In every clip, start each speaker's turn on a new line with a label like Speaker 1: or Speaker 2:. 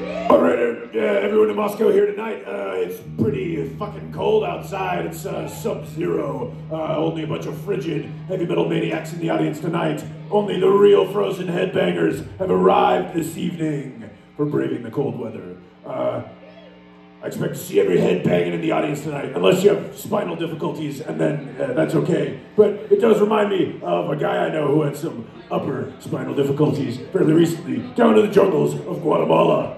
Speaker 1: Alright, everyone in Moscow here tonight. It's pretty fucking cold outside. It's sub-zero. Only a bunch of frigid heavy metal maniacs in the audience tonight. Only the real frozen headbangers have arrived this evening for braving the cold weather. I expect to see every head banging in the audience tonight, unless you have spinal difficulties, and then that's okay. But it does remind me of a guy I know who had some upper spinal difficulties fairly recently, down in the jungles of Guatemala.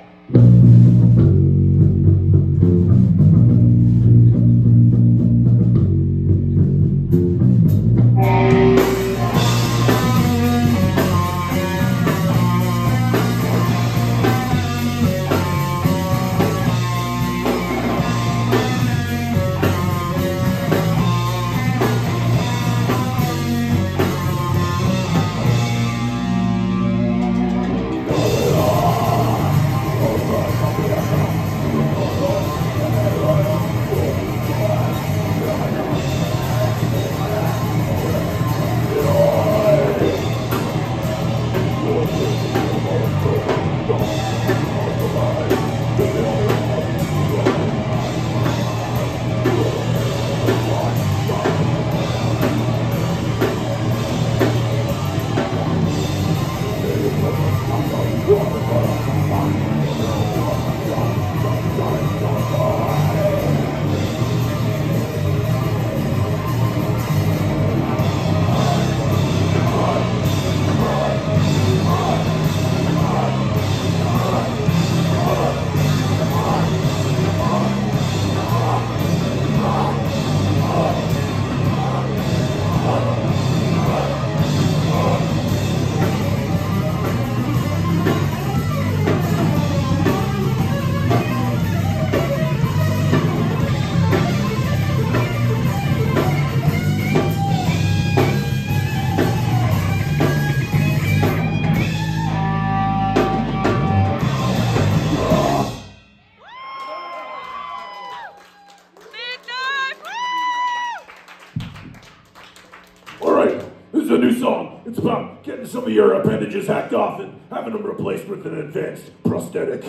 Speaker 1: It's about getting some of your appendages hacked off and having them replaced with an advanced prosthetic.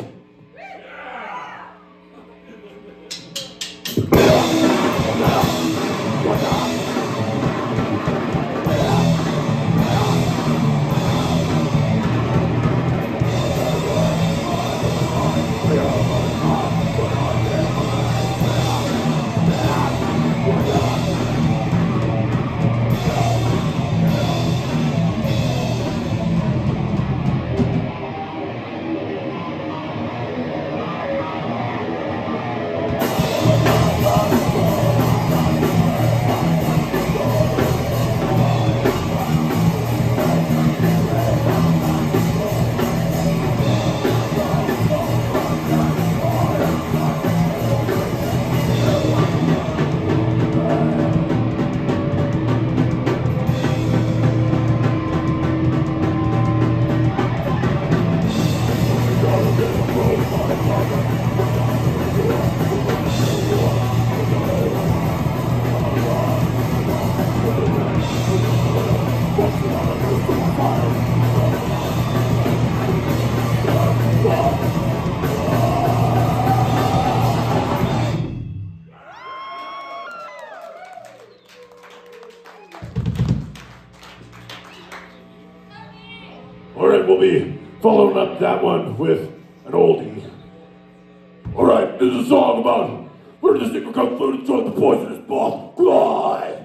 Speaker 1: Alright, we'll be following up that one with an oldie. Alright, this is a song about where the sticker kung fu destroyed the poisonous ball. Fly!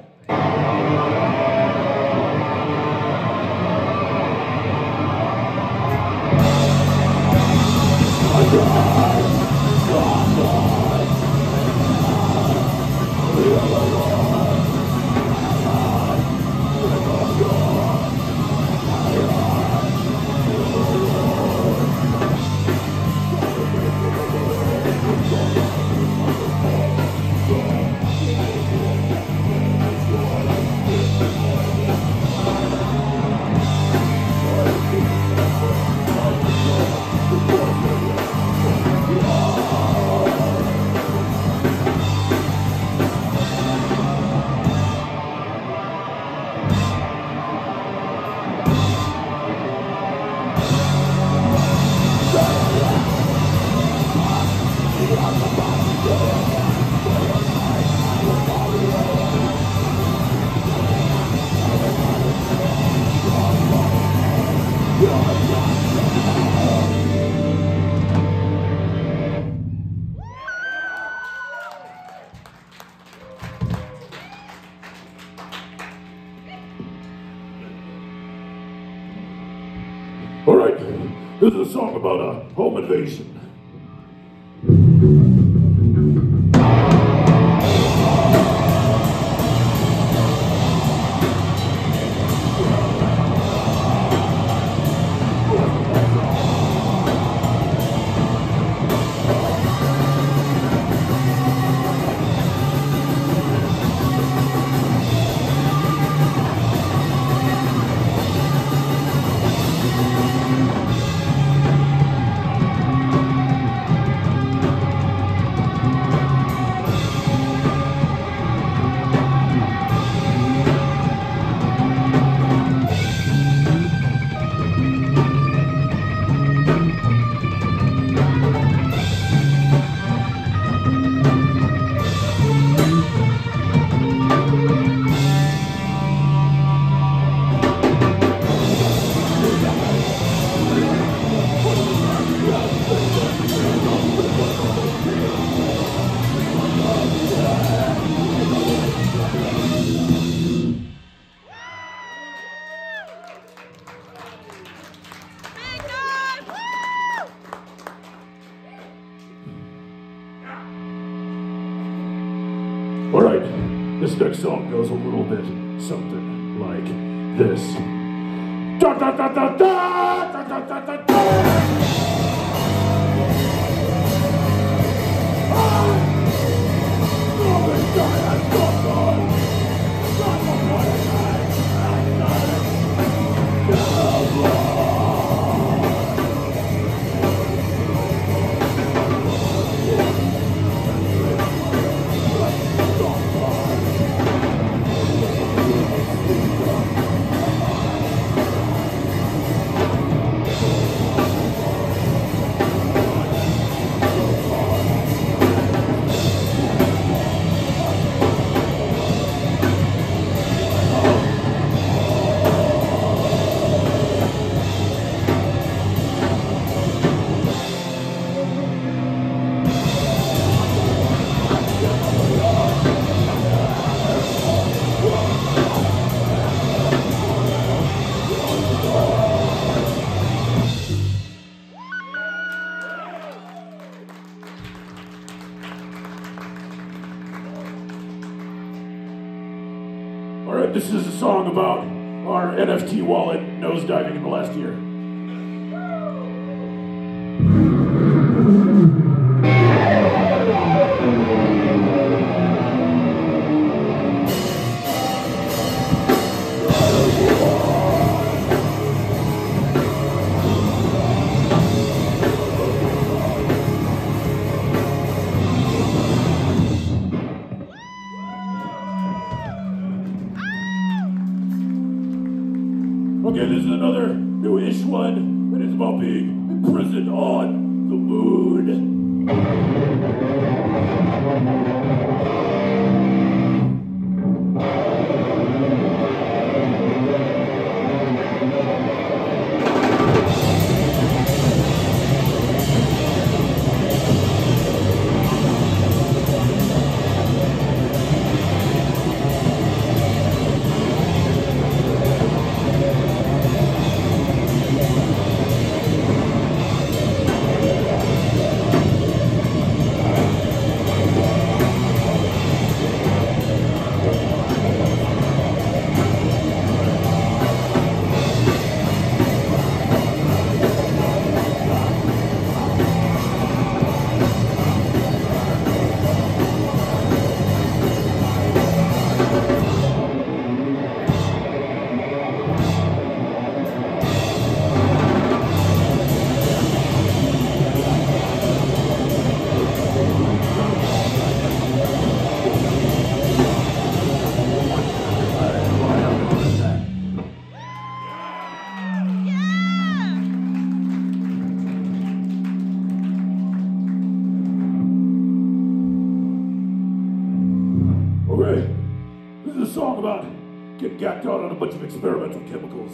Speaker 1: This is a song about a home invasion. Alright, this next song goes a little bit something like this. Da da da da da da da da da da. Alright, this is a song about our NFT wallet nosediving in the last year. Okay, this is another new-ish one, and it's about being imprisoned on the moon. Okay, this is a song about getting gacked out on a bunch of experimental chemicals.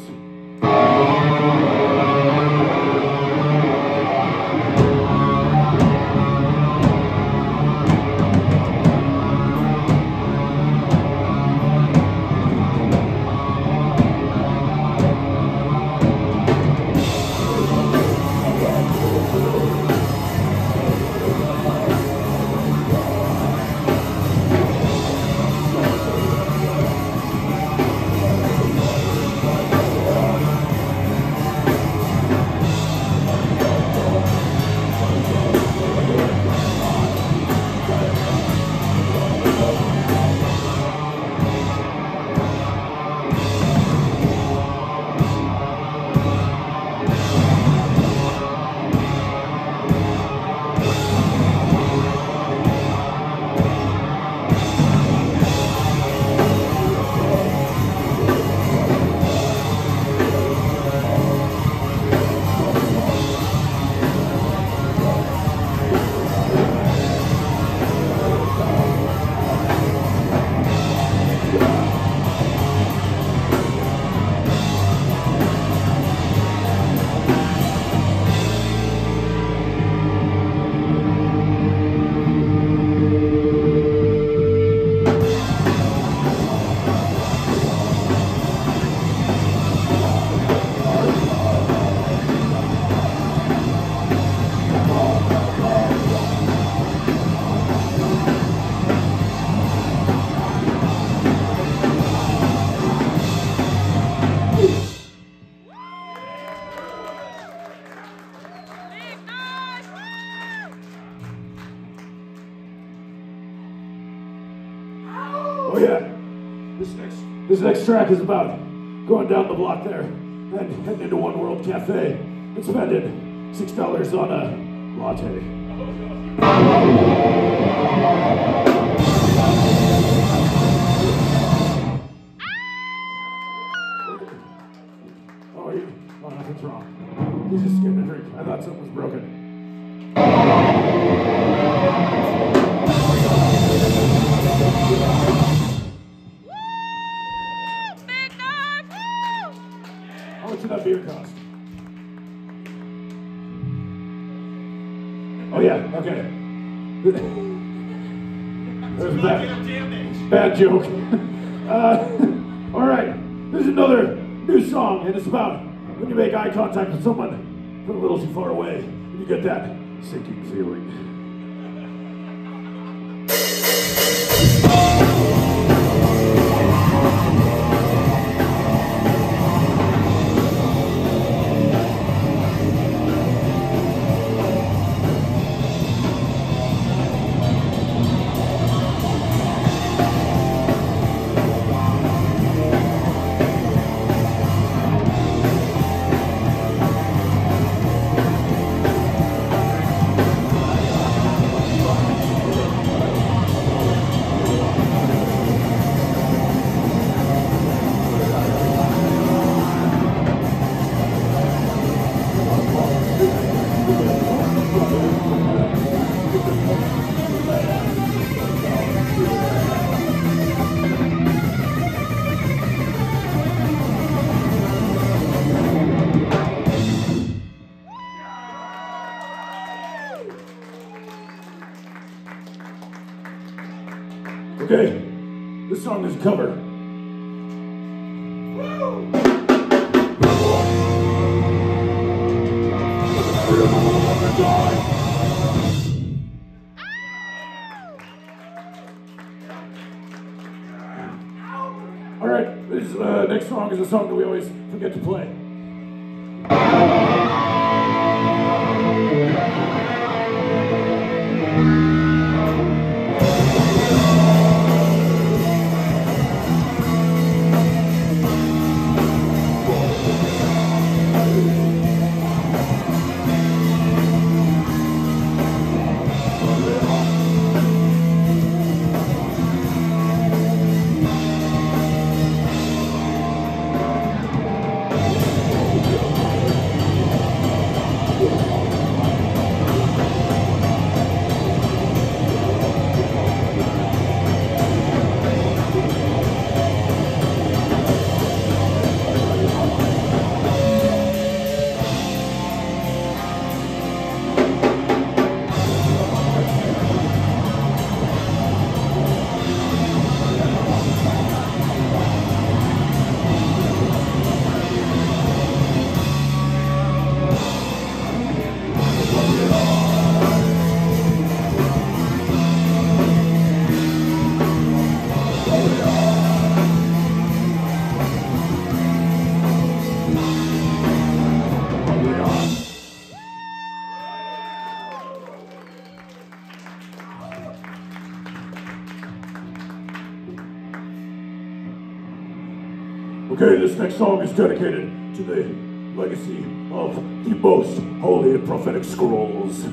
Speaker 1: yeah. This next track is about going down the block there and heading into One World Cafe and spending $6 on a latte. Oh, nothing's wrong. He's just getting a drink. I thought something was broken. How much did that beer cost? Oh yeah, okay. There's a bad joke. All right, there's another new song, and it's about when you make eye contact with someone from a little too far away, and you get that sinking feeling. Okay, this song is a cover. All right, this next song is a song that we always forget to play. Okay, this next song is dedicated to the legacy of the most holy and prophetic scrolls.